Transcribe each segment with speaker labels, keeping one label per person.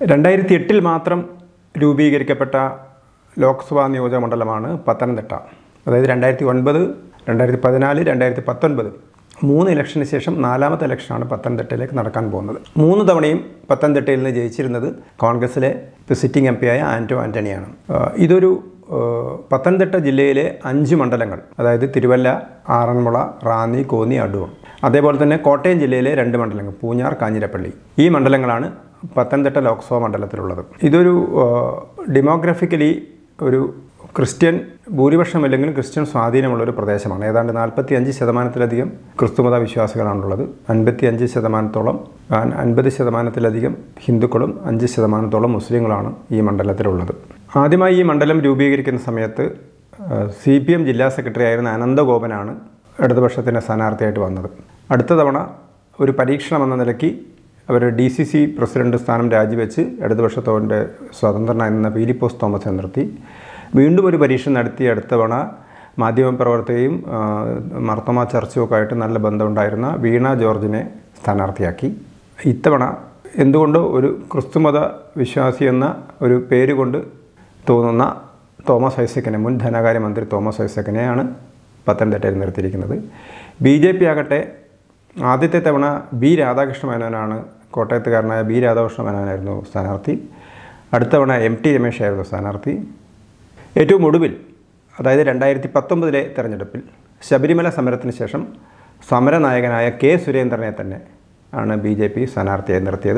Speaker 1: 2008 മാത്രം രൂപീകരിക്കപ്പെട്ട ലോക്സഭാ നിയോജക മണ്ഡലമാണ് പത്തനംതിട്ട. അതായത് 2009, 2014, 2019 3 ഇലക്ഷന് ശേഷം 4ാമത്തെ ഇലക്ഷനാണ് പത്തനംതിട്ടയിലേക്ക് നടക്കാൻ പോകുന്നത്. 3 തവണയും പത്തനംതിട്ടയിൽ നിന്ന് ജയിച്ചിരുന്നത് കോൺഗ്രസിലെ സിറ്റിംഗ് എം പിയായ ആൻറ്റോ ആൻ്റണിയാണ്. ഇതൊരു പത്തനംതിട്ട ജില്ലയിലെ 5 മണ്ഡലങ്ങൾ, അതായത് തിരുവല്ല, ആറന്മുള, റാന്നി, കോന്നി, അടൂർ, അതേപോലെ തന്നെ കോട്ടയം ജില്ലയിലെ 2 മണ്ഡലങ്ങൾ പൂഞ്ഞാർ, കാഞ്ഞിരപ്പള്ളി, ഈ മണ്ഡലങ്ങളാണ് പത്തനംതിട്ട ലോക്സഭാ മണ്ഡലത്തിലുള്ളത്. ഇതൊരു ഡെമോഗ്രഫിക്കലി ഒരു ക്രിസ്ത്യൻ ഭൂരിപക്ഷമല്ലെങ്കിൽ ക്രിസ്ത്യൻ സ്വാധീനമുള്ളൊരു പ്രദേശമാണ്. ഏതാണ്ട് 45% ക്രിസ്തുമത വിശ്വാസികളാണുള്ളത്. 55%, 50%-ലധികം ഹിന്ദുക്കളും 5% മുസ്ലിങ്ങളാണ് ഈ മണ്ഡലത്തിലുള്ളത്. ആദ്യമായി ഈ മണ്ഡലം രൂപീകരിക്കുന്ന സമയത്ത് CPM ജില്ലാ സെക്രട്ടറി ആയിരുന്ന അനന്തഗോപനാണ് ഇടതുപക്ഷത്തിൻ്റെ സ്ഥാനാർത്ഥിയായിട്ട് വന്നത്. അടുത്ത തവണ ഒരു പരീക്ഷണമെന്ന നിലയ്ക്ക് അവർ DCC പ്രസിഡന്റ് സ്ഥാനം രാജിവെച്ച് ഇടതുപക്ഷത്തോടെ സ്വതന്ത്രനായി നിന്ന പീലിപ്പോസ് തോമസിനെ നിർത്തി. വീണ്ടും ഒരു പരീക്ഷ നടത്തി അടുത്ത തവണ മാധ്യമപ്രവർത്തകയും മാർത്തോമാ ചർച്ചുമൊക്കെ ആയിട്ട് നല്ല ബന്ധമുണ്ടായിരുന്ന വീണ ജോർജിനെ സ്ഥാനാർത്ഥിയാക്കി. ഇത്തവണ എന്തുകൊണ്ടോ ഒരു ക്രിസ്തുമത വിശ്വാസി എന്ന ഒരു പേര് കൊണ്ട് തോന്നുന്ന തോമസ് ഐസക്കിനെ, മുൻ ധനകാര്യമന്ത്രി തോമസ് ഐസക്കിനെയാണ് പത്തനംതിട്ടയിൽ നിർത്തിയിരിക്കുന്നത്. BJP ആകട്ടെ ആദ്യത്തെ തവണ B. രാധാകൃഷ്ണ മേനോനാണ്, കോട്ടയത്തുകാരനായ B. രാധാകൃഷ്ണ മേനോനായിരുന്നു സ്ഥാനാർത്ഥി. അടുത്ത തവണ MT രമേശായിരുന്നു സ്ഥാനാർത്ഥി. ഏറ്റവും ഒടുവിൽ, അതായത് 2019 തെരഞ്ഞെടുപ്പിൽ ശബരിമല സമരത്തിന് ശേഷം സമരനായകനായ K. സുരേന്ദ്രനെ തന്നെ ആണ് BJP സ്ഥാനാർത്ഥിയായി നിർത്തിയത്.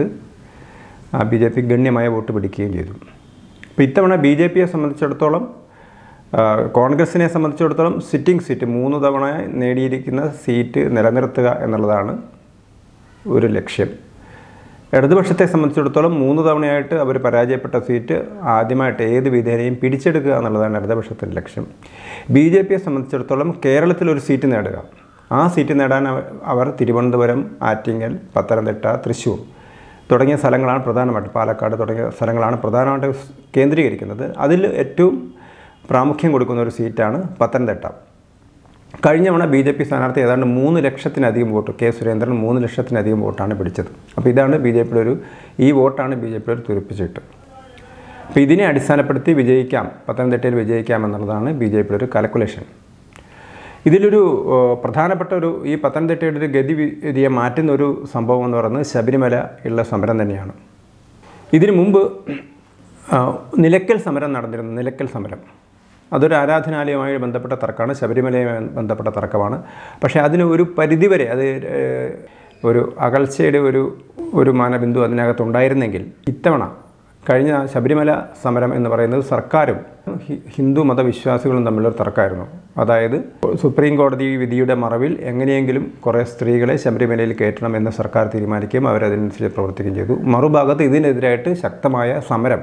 Speaker 1: BJP ഗണ്യമായ വോട്ട് പിടിക്കുകയും ചെയ്തു. അപ്പോൾ ഇത്തവണ BJPയെ സംബന്ധിച്ചിടത്തോളം, കോൺഗ്രസിനെ സംബന്ധിച്ചിടത്തോളം സിറ്റിംഗ് സീറ്റ് 3 തവണ നേടിയിരിക്കുന്ന സീറ്റ് നിലനിർത്തുക എന്നുള്ളതാണ് ഒരു ലക്ഷ്യം. ഇടതുപക്ഷത്തെ സംബന്ധിച്ചിടത്തോളം 3 തവണയായിട്ട് അവർ പരാജയപ്പെട്ട സീറ്റ് ആദ്യമായിട്ട് ഏത് വിധേനയും പിടിച്ചെടുക്കുക എന്നുള്ളതാണ് ഇടതുപക്ഷത്തിൻ്റെ ലക്ഷ്യം. BJPയെ സംബന്ധിച്ചിടത്തോളം കേരളത്തിലൊരു സീറ്റ് നേടുക. ആ സീറ്റ് നേടാൻ അവർ തിരുവനന്തപുരം, ആറ്റിങ്ങൽ, പത്തനംതിട്ട, തൃശ്ശൂർ തുടങ്ങിയ സ്ഥലങ്ങളാണ് പ്രധാനമായിട്ട്, പാലക്കാട് തുടങ്ങിയ സ്ഥലങ്ങളാണ് പ്രധാനമായിട്ട് കേന്ദ്രീകരിക്കുന്നത്. അതിൽ ഏറ്റവും പ്രാമുഖ്യം കൊടുക്കുന്ന ഒരു സീറ്റാണ് പത്തനംതിട്ട. കഴിഞ്ഞ തവണ BJP സ്ഥാനാർത്ഥി ഏതാണ്ട് 3 ലക്ഷത്തിലധികം വോട്ട്, K. സുരേന്ദ്രൻ 3 ലക്ഷത്തിലധികം വോട്ടാണ് പിടിച്ചത്. അപ്പോൾ ഇതാണ് ഈ വോട്ടാണ് BJPയുടെ ഒരു തുരുപ്പിച്ചിട്ട്. അപ്പോൾ ഇതിനെ അടിസ്ഥാനപ്പെടുത്തി പത്തനംതിട്ടയിൽ വിജയിക്കാം എന്നുള്ളതാണ് BJPയുടെ ഒരു കാൽക്കുലേഷൻ. ഇതിലൊരു പ്രധാനപ്പെട്ട ഈ പത്തനംതിട്ടയുടെ ഒരു ഗതിവിധിയെ മാറ്റുന്ന ഒരു സംഭവം എന്ന് പറയുന്നത് ശബരിമല ഉള്ള സമരം തന്നെയാണ്. ഇതിനു മുമ്പ് നിലയ്ക്കൽ സമരം നടന്നിരുന്നു. നിലയ്ക്കൽ സമരം അതൊരു ആരാധനാലയവുമായി ബന്ധപ്പെട്ട തർക്കമാണ്, ശബരിമലയുമായി ബന്ധപ്പെട്ട തർക്കമാണ്. പക്ഷേ അതിന് ഒരു പരിധിവരെ ഒരു അകൽച്ചയുടെ ഒരു മാനബിന്ദു അതിനകത്തുണ്ടായിരുന്നെങ്കിൽ ഇത്തവണ കഴിഞ്ഞ ശബരിമല സമരം എന്ന് പറയുന്നത് സർക്കാരും ഹിന്ദു മതവിശ്വാസികളും തമ്മിലൊരു തർക്കമായിരുന്നു. അതായത് സുപ്രീം കോടതി വിധിയുടെ മറവിൽ എങ്ങനെയെങ്കിലും കുറേ സ്ത്രീകളെ ശബരിമലയിൽ കയറ്റണം എന്ന് സർക്കാർ തീരുമാനിക്കുകയും അവരതനുസരിച്ച് പ്രവർത്തിക്കുകയും ചെയ്തു. മറുഭാഗത്ത് ഇതിനെതിരായിട്ട് ശക്തമായ സമരം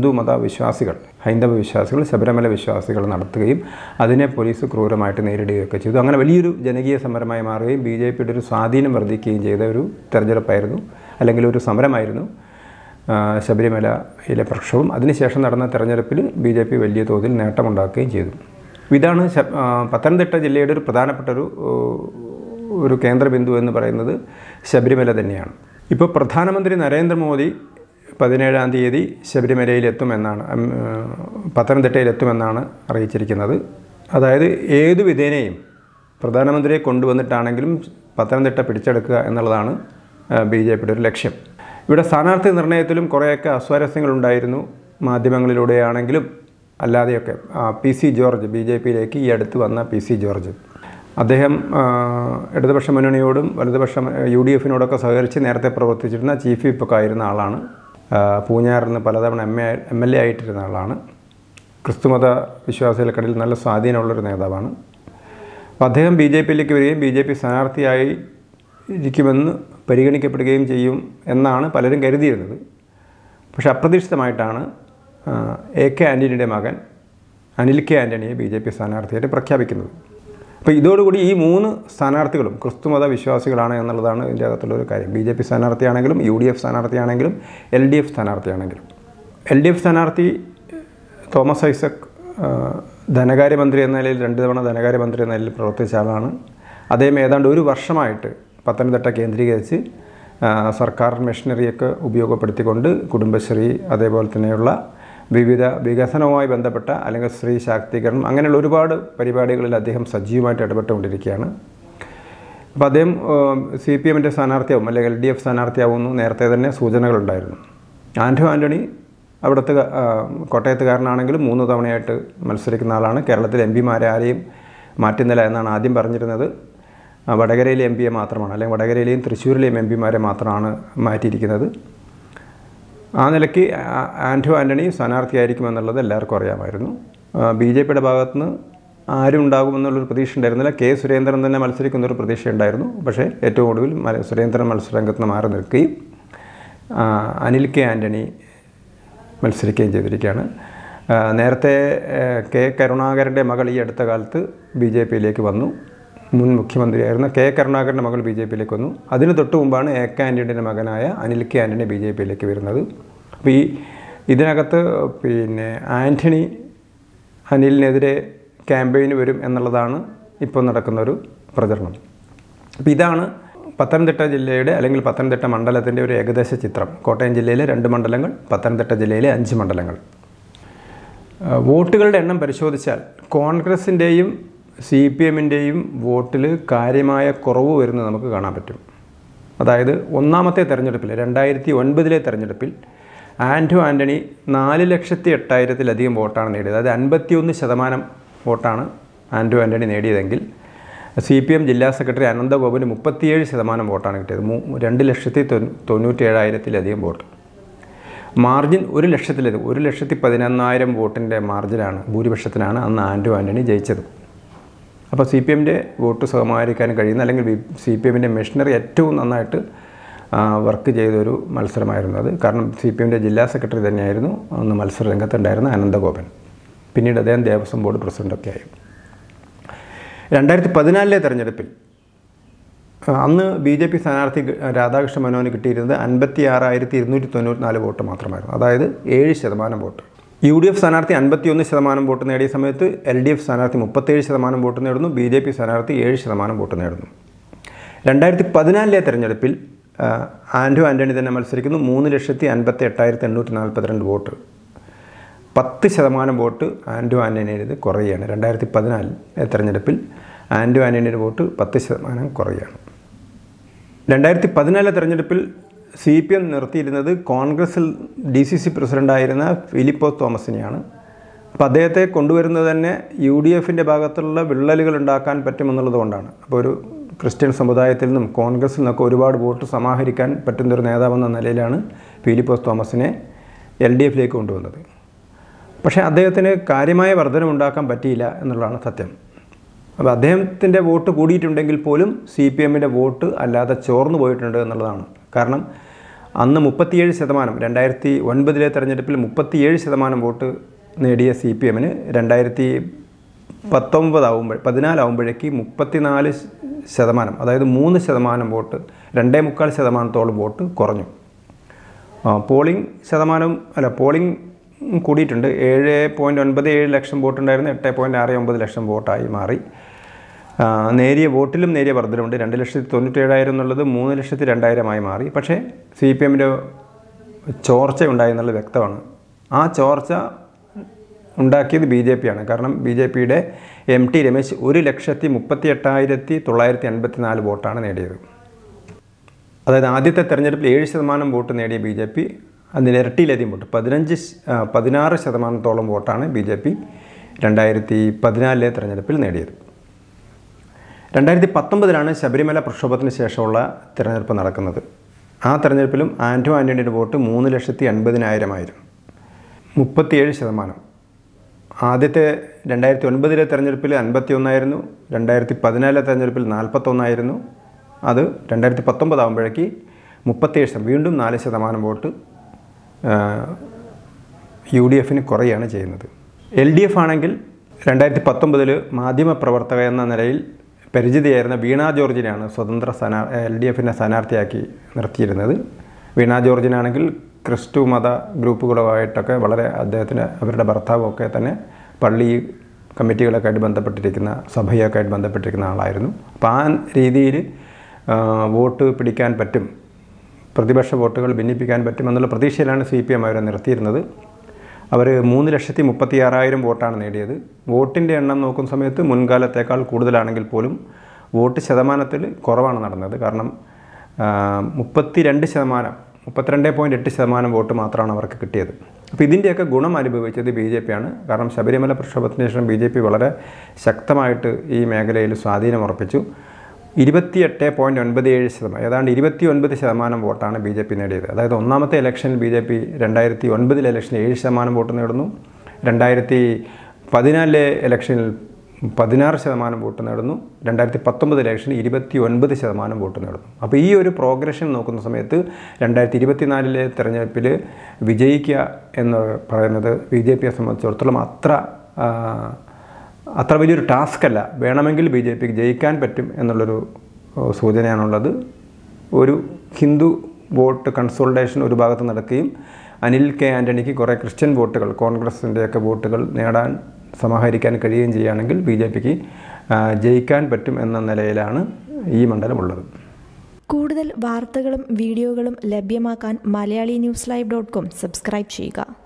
Speaker 1: ഹൈന്ദവ വിശ്വാസികൾ, ശബരിമല വിശ്വാസികൾ നടത്തുകയും അതിനെ പോലീസ് ക്രൂരമായിട്ട് നേരിടുകയൊക്കെ ചെയ്തു. അങ്ങനെ വലിയൊരു ജനകീയ സമരമായി മാറുകയും BJPയുടെ ഒരു സ്വാധീനം വർദ്ധിക്കുകയും ചെയ്ത ഒരു തെരഞ്ഞെടുപ്പായിരുന്നു, അല്ലെങ്കിൽ ഒരു സമരമായിരുന്നു ശബരിമലയിലെ പ്രക്ഷോഭം. അതിനുശേഷം നടന്ന തെരഞ്ഞെടുപ്പിൽ BJP വലിയ തോതിൽ നേട്ടമുണ്ടാക്കുകയും ചെയ്തു. ഇതാണ് പത്തനംതിട്ട ജില്ലയുടെ ഒരു പ്രധാനപ്പെട്ട ഒരു കേന്ദ്രബിന്ദു എന്ന് പറയുന്നത് ശബരിമല തന്നെയാണ്. ഇപ്പോൾ പ്രധാനമന്ത്രി നരേന്ദ്രമോദി 17-ാം തീയതി പത്തനംതിട്ടയിലെത്തുമെന്നാണ് അറിയിച്ചിരിക്കുന്നത്. അതായത് ഏതു വിധേനയും പ്രധാനമന്ത്രിയെ കൊണ്ടുവന്നിട്ടാണെങ്കിലും പത്തനംതിട്ട പിടിച്ചെടുക്കുക എന്നുള്ളതാണ് BJPയുടെ ഒരു ലക്ഷ്യം. ഇവിടെ സ്ഥാനാർത്ഥി നിർണയത്തിലും കുറേയൊക്കെ അസ്വാരസ്യങ്ങളുണ്ടായിരുന്നു, മാധ്യമങ്ങളിലൂടെയാണെങ്കിലും അല്ലാതെയൊക്കെ. PC ജോർജ്, BJPയിലേക്ക് ഈ അടുത്ത് വന്ന PC ജോർജ്, അദ്ദേഹം ഇടതുപക്ഷ മുന്നണിയോടും വലതുപക്ഷ UDFിനോടൊക്കെ സഹകരിച്ച് നേരത്തെ പ്രവർത്തിച്ചിരുന്ന ചീഫ് വിപ്പൊക്കെ ആയിരുന്ന ആളാണ്. പൂഞ്ഞാറിൽ നിന്ന് പലതവണ MLA ആയിട്ടിരുന്ന ആളാണ്. ക്രിസ്തുമത വിശ്വാസികൾക്കിടയിൽ നല്ല സ്വാധീനമുള്ളൊരു നേതാവാണ്. അപ്പോൾ അദ്ദേഹം BJPയിലേക്ക് വരികയും BJP സ്ഥാനാർത്ഥിയായി ഇരിക്കുമെന്ന് പരിഗണിക്കപ്പെടുകയും ചെയ്യും എന്നാണ് പലരും കരുതിയിരുന്നത്. പക്ഷേ അപ്രതീക്ഷിതമായിട്ടാണ് AK ആൻ്റണിയുടെ മകൻ അനിൽ K. ആൻ്റണിയെ BJP സ്ഥാനാർത്ഥിയായിട്ട് പ്രഖ്യാപിക്കുന്നത്. അപ്പോൾ ഇതോടുകൂടി ഈ 3 സ്ഥാനാർത്ഥികളും ക്രിസ്തുമത വിശ്വാസികളാണ് എന്നുള്ളതാണ് ഇതിൻ്റെ അകത്തുള്ളൊരു കാര്യം. BJP സ്ഥാനാർത്ഥിയാണെങ്കിലും UDF സ്ഥാനാർത്ഥിയാണെങ്കിലും LDF സ്ഥാനാർത്ഥിയാണെങ്കിലും. LDF സ്ഥാനാർത്ഥി തോമസ് ഐസക് ധനകാര്യമന്ത്രി എന്ന നിലയിൽ 2 തവണ ധനകാര്യമന്ത്രി എന്ന നിലയിൽ പ്രവർത്തിച്ച ആളാണ്. അദ്ദേഹം ഏതാണ്ട് 1 വർഷമായിട്ട് പത്തനംതിട്ട കേന്ദ്രീകരിച്ച് സർക്കാർ മെഷീനറിയൊക്കെ ഉപയോഗപ്പെടുത്തിക്കൊണ്ട് കുടുംബശ്രീ അതേപോലെ തന്നെയുള്ള വിവിധ വികസനവുമായി ബന്ധപ്പെട്ട അല്ലെങ്കിൽ സ്ത്രീ ശാക്തീകരണം അങ്ങനെയുള്ള ഒരുപാട് പരിപാടികളിൽ അദ്ദേഹം സജീവമായിട്ട് ഇടപെട്ടുകൊണ്ടിരിക്കുകയാണ്. അപ്പോൾ അദ്ദേഹം CPM-ൻ്റെ സ്ഥാനാർത്ഥിയാവും അല്ലെങ്കിൽ LDF സ്ഥാനാർത്ഥിയാവുമെന്ന് നേരത്തെ തന്നെ സൂചനകളുണ്ടായിരുന്നു. ആൻ്റണി അവിടുത്തെ കോട്ടയത്തുകാരനാണെങ്കിലും 3 തവണയായിട്ട് മത്സരിക്കുന്ന ആളാണ്. കേരളത്തിലെ MP-മാരെ ആരെയും മാറ്റുന്നില്ല എന്നാണ് ആദ്യം പറഞ്ഞിരുന്നത്. വടകരയിലെ MP-യെ മാത്രമാണ്, അല്ലെങ്കിൽ വടകരയിലെയും തൃശ്ശൂരിലെയും MP-മാരെ മാത്രമാണ് മാറ്റിയിരിക്കുന്നത്. ആ നിലയ്ക്ക് ആൻ്റണി സ്ഥാനാർത്ഥിയായിരിക്കുമെന്നുള്ളത് എല്ലാവർക്കും അറിയാമായിരുന്നു. BJP-യുടെ ഭാഗത്തുനിന്ന് ആരും ഉണ്ടാകുമെന്നുള്ളൊരു പ്രതീക്ഷ ഉണ്ടായിരുന്നില്ല. K. സുരേന്ദ്രൻ തന്നെ മത്സരിക്കുന്നൊരു പ്രതീക്ഷ ഉണ്ടായിരുന്നു. പക്ഷേ ഏറ്റവും ഒടുവിൽ സുരേന്ദ്രൻ മത്സരരംഗത്ത് നിന്ന് മാറി നിൽക്കുകയും അനിൽ K. ആൻ്റണി മത്സരിക്കുകയും ചെയ്തിരിക്കുകയാണ്. നേരത്തെ K. കരുണാകരൻ്റെ മകൾ ഈ അടുത്ത കാലത്ത് BJP-യിലേക്ക് വന്നു. മുൻ മുഖ്യമന്ത്രിയായിരുന്ന K. കരുണാകരൻ്റെ മകൾ BJP-യിലേക്ക് വന്നു. അതിന് തൊട്ട് മുമ്പാണ് AK ആൻ്റണിയുടെ മകനായ അനിൽ K. ആൻ്റണി BJP-യിലേക്ക് വരുന്നത്. അപ്പോൾ ഇതിനകത്ത് അനിലിനെതിരെ ക്യാമ്പയിന് വരും എന്നുള്ളതാണ് ഇപ്പോൾ നടക്കുന്നൊരു പ്രചരണം. അപ്പോൾ ഇതാണ് പത്തനംതിട്ട ജില്ലയുടെ അല്ലെങ്കിൽ പത്തനംതിട്ട മണ്ഡലത്തിൻ്റെ ഒരു ഏകദേശ ചിത്രം. കോട്ടയം ജില്ലയിലെ 2 മണ്ഡലങ്ങൾ, പത്തനംതിട്ട ജില്ലയിലെ 5 മണ്ഡലങ്ങൾ. വോട്ടുകളുടെ എണ്ണം പരിശോധിച്ചാൽ കോൺഗ്രസിൻ്റെയും CPM-ൻ്റെയും വോട്ടിൽ കാര്യമായ കുറവ് വരുന്നത് നമുക്ക് കാണാൻ പറ്റും. അതായത് ഒന്നാമത്തെ തെരഞ്ഞെടുപ്പിൽ 2009 തെരഞ്ഞെടുപ്പിൽ ആൻ്റണി 4,08,000-ലധികം വോട്ടാണ് നേടിയത്. അതായത് 51% വോട്ടാണ് ആൻ്റണി നേടിയതെങ്കിൽ CPM ജില്ലാ സെക്രട്ടറി അനന്തഗോപന് 37% വോട്ടാണ് കിട്ടിയത്. 2,97,000-ലധികം വോട്ട്. മാർജിൻ 1,11,000 വോട്ടിൻ്റെ മാർജിനാണ്, ഭൂരിപക്ഷത്തിനാണ് അന്ന് ആൻ്റണി ജയിച്ചത്. അപ്പോൾ CPM-ൻ്റെ വോട്ട് സമാഹരിക്കാൻ കഴിയുന്ന അല്ലെങ്കിൽ CPM-ൻ്റെ മെഷീനറി ഏറ്റവും നന്നായിട്ട് വർക്ക് ചെയ്തൊരു മത്സരമായിരുന്നു അത്. കാരണം CPM-ൻ്റെ ജില്ലാ സെക്രട്ടറി തന്നെയായിരുന്നു അന്ന് മത്സര രംഗത്തുണ്ടായിരുന്ന അനന്തഗോപൻ. പിന്നീട് അദ്ദേഹം ദേവസ്വം ബോർഡ് പ്രസിഡൻ്റൊക്കെ ആയി. 2014 തെരഞ്ഞെടുപ്പിൽ അന്ന് BJP സ്ഥാനാർത്ഥി രാധാകൃഷ്ണ മേനോന് കിട്ടിയിരുന്നത് 56,294 വോട്ട് മാത്രമായിരുന്നു. അതായത് 7% വോട്ട്. UDF സ്ഥാനാർത്ഥി 51% വോട്ട് നേടിയ സമയത്ത് LDF സ്ഥാനാർത്ഥി 37% വോട്ട് നേടുന്നു. BJP സ്ഥാനാർത്ഥി 7% വോട്ട് നേടുന്നു. 2014 തെരഞ്ഞെടുപ്പിൽ ആൻ്റണി തന്നെ മത്സരിക്കുന്നു. 3,58,842 വോട്ട്. 10% വോട്ട് ആൻ്റണിയുടെ കുറയുകയാണ്. 2014 തെരഞ്ഞെടുപ്പിൽ ആൻ്റണിയുടെ വോട്ട് 10% കുറയുകയാണ്. 2014 തെരഞ്ഞെടുപ്പിൽ CPM നിർത്തിയിരുന്നത് കോൺഗ്രസിൽ DCC പ്രസിഡൻ്റായിരുന്ന ഫിലിപ്പോസ് തോമസിനെയാണ്. അപ്പോൾ അദ്ദേഹത്തെ കൊണ്ടുവരുന്നത് തന്നെ UDF-ൻ്റെ ഭാഗത്തുള്ള വിള്ളലുകൾ ഉണ്ടാക്കാൻ പറ്റുമെന്നുള്ളത് കൊണ്ടാണ്. അപ്പോൾ ഒരു ക്രിസ്ത്യൻ സമുദായത്തിൽ നിന്നും കോൺഗ്രസിൽ നിന്നൊക്കെ ഒരുപാട് വോട്ട് സമാഹരിക്കാൻ പറ്റുന്നൊരു നേതാവെന്ന നിലയിലാണ് ഫിലിപ്പോസ് തോമസിനെ LDF-ലേക്ക് കൊണ്ടുവന്നത്. പക്ഷേ അദ്ദേഹത്തിന് കാര്യമായ വർധനമുണ്ടാക്കാൻ പറ്റിയില്ല എന്നുള്ളതാണ് സത്യം. അപ്പോൾ അദ്ദേഹത്തിൻ്റെ വോട്ട് കൂടിയിട്ടുണ്ടെങ്കിൽ പോലും CPM-ൻ്റെ വോട്ട് അല്ലാതെ ചോർന്നു പോയിട്ടുണ്ട് എന്നുള്ളതാണ്. കാരണം അന്ന് 37%, 2009 തെരഞ്ഞെടുപ്പിൽ 37% വോട്ട് നേടിയ CPM-ന് 2014 ആകുമ്പോഴേക്ക് 34%, അതായത് 3% വോട്ട്, 2.25% വോട്ട് കുറഞ്ഞു. പോളിംഗ് കൂടിയിട്ടുണ്ട്. 7.97 ലക്ഷം വോട്ടുണ്ടായിരുന്നു, 8.69 ലക്ഷം വോട്ടായി മാറി. നേരിയ വോട്ടിലും നേരിയ വർധനമുണ്ട്. 2,97,000 എന്നുള്ളത് 3,02,000 മാറി. പക്ഷേ CPM-ൻ്റെ ചോർച്ച ഉണ്ടായി എന്നുള്ളത് വ്യക്തമാണ്. ആ ചോർച്ച ഉണ്ടാക്കിയത് BJP-യാണ്. കാരണം BJP-യുടെ MT രമേശ് 1,38,984 വോട്ടാണ് നേടിയത്. അതായത് ആദ്യത്തെ തെരഞ്ഞെടുപ്പിൽ 7% വോട്ട് നേടിയ BJP അതിനിരട്ടിയിലധികം വോട്ട് 16% വോട്ടാണ് BJP 2014 തെരഞ്ഞെടുപ്പിൽ നേടിയത്. 2019 ശബരിമല പ്രക്ഷോഭത്തിന് ശേഷമുള്ള തിരഞ്ഞെടുപ്പ് നടക്കുന്നത്. ആ തെരഞ്ഞെടുപ്പിലും ആൻ്റണിയുടെ വോട്ട് 3,80,000 37%. ആദ്യത്തെ 2009 തെരഞ്ഞെടുപ്പിൽ 51 2014 തെരഞ്ഞെടുപ്പിൽ 41. അത് 2019 ആകുമ്പോഴേക്ക് 37%, വീണ്ടും 4% വോട്ട് UDF-ന് കുറയാണ് ചെയ്യുന്നത്. LDF ആണെങ്കിൽ 2019 മാധ്യമപ്രവർത്തക എന്ന നിലയിൽ പരിചിതയായിരുന്ന വീണ ജോർജിനെയാണ് സ്വതന്ത്ര LDF-നെ സ്ഥാനാർത്ഥിയാക്കി നിർത്തിയിരുന്നത്. വീണ ജോർജിനാണെങ്കിൽ ക്രിസ്തു മത ഗ്രൂപ്പുകളുമായിട്ടൊക്കെ വളരെ അവരുടെ ഭർത്താവൊക്കെ തന്നെ പള്ളി കമ്മിറ്റികളൊക്കെ ആയിട്ട് ബന്ധപ്പെട്ടിരിക്കുന്ന, സഭയൊക്കെ ആയിട്ട് ബന്ധപ്പെട്ടിരിക്കുന്ന ആളായിരുന്നു. അപ്പോൾ ആ രീതിയിൽ വോട്ട് പിടിക്കാൻ പറ്റും പ്രതിപക്ഷ വോട്ടുകൾ ഭിന്നിപ്പിക്കാൻ പറ്റുമെന്നുള്ള പ്രതീക്ഷയിലാണ് CPM അവരെ നിർത്തിയിരുന്നത്. അവർ 3,36,000 വോട്ടാണ് നേടിയത്. വോട്ടിൻ്റെ എണ്ണം നോക്കുന്ന സമയത്ത് മുൻകാലത്തേക്കാൾ കൂടുതലാണെങ്കിൽ പോലും വോട്ട് ശതമാനത്തിൽ കുറവാണ് നടന്നത്. കാരണം 32.8% വോട്ട് മാത്രമാണ് അവർക്ക് കിട്ടിയത്. അപ്പോൾ ഇതിൻ്റെയൊക്കെ ഗുണം അനുഭവിച്ചത് BJP ആണ്. കാരണം ശബരിമല പ്രക്ഷോഭത്തിന് ശേഷം BJP വളരെ ശക്തമായിട്ട് ഈ മേഖലയിൽ സ്വാധീനം ഉറപ്പിച്ചു. 28.97%, ഏതാണ്ട് 29% വോട്ടാണ് BJP നേടിയത്. അതായത് ഒന്നാമത്തെ ഇലക്ഷനിൽ BJP 2009 ഇലക്ഷനിൽ 7% വോട്ട് നേടുന്നു, 2014 ഇലക്ഷനിൽ 16% വോട്ട് നേടുന്നു, 2019 ഇലക്ഷനിൽ 29% വോട്ട് നേടുന്നു. അപ്പോൾ ഈ ഒരു പ്രോഗ്രഷൻ നോക്കുന്ന സമയത്ത് 2024 തെരഞ്ഞെടുപ്പിൽ വിജയിക്കുക എന്ന് പറയുന്നത് BJPയെ സംബന്ധിച്ചിടത്തോളം അത്ര വലിയൊരു ടാസ്ക് അല്ല. വേണമെങ്കിൽ BJPക്ക് ജയിക്കാൻ പറ്റും എന്നുള്ളൊരു സൂചനയാണുള്ളത്. ഒരു ഹിന്ദു വോട്ട് കൺസോൾട്ടേഷൻ ഒരു ഭാഗത്ത് നടക്കുകയും അനിൽ കെ ആൻ്റണിക്ക് കുറേ ക്രിസ്ത്യൻ വോട്ടുകൾ, കോൺഗ്രസിൻ്റെയൊക്കെ വോട്ടുകൾ സമാഹരിക്കാൻ കഴിയുകയും ചെയ്യുകയാണെങ്കിൽ BJPക്ക് ജയിക്കാൻ പറ്റും എന്ന നിലയിലാണ് ഈ മണ്ഡലമുള്ളത്.
Speaker 2: കൂടുതൽ വാർത്തകളും വീഡിയോകളും ലഭ്യമാക്കാൻ MalayaliNewsLive.com സബ്സ്ക്രൈബ് ചെയ്യുക.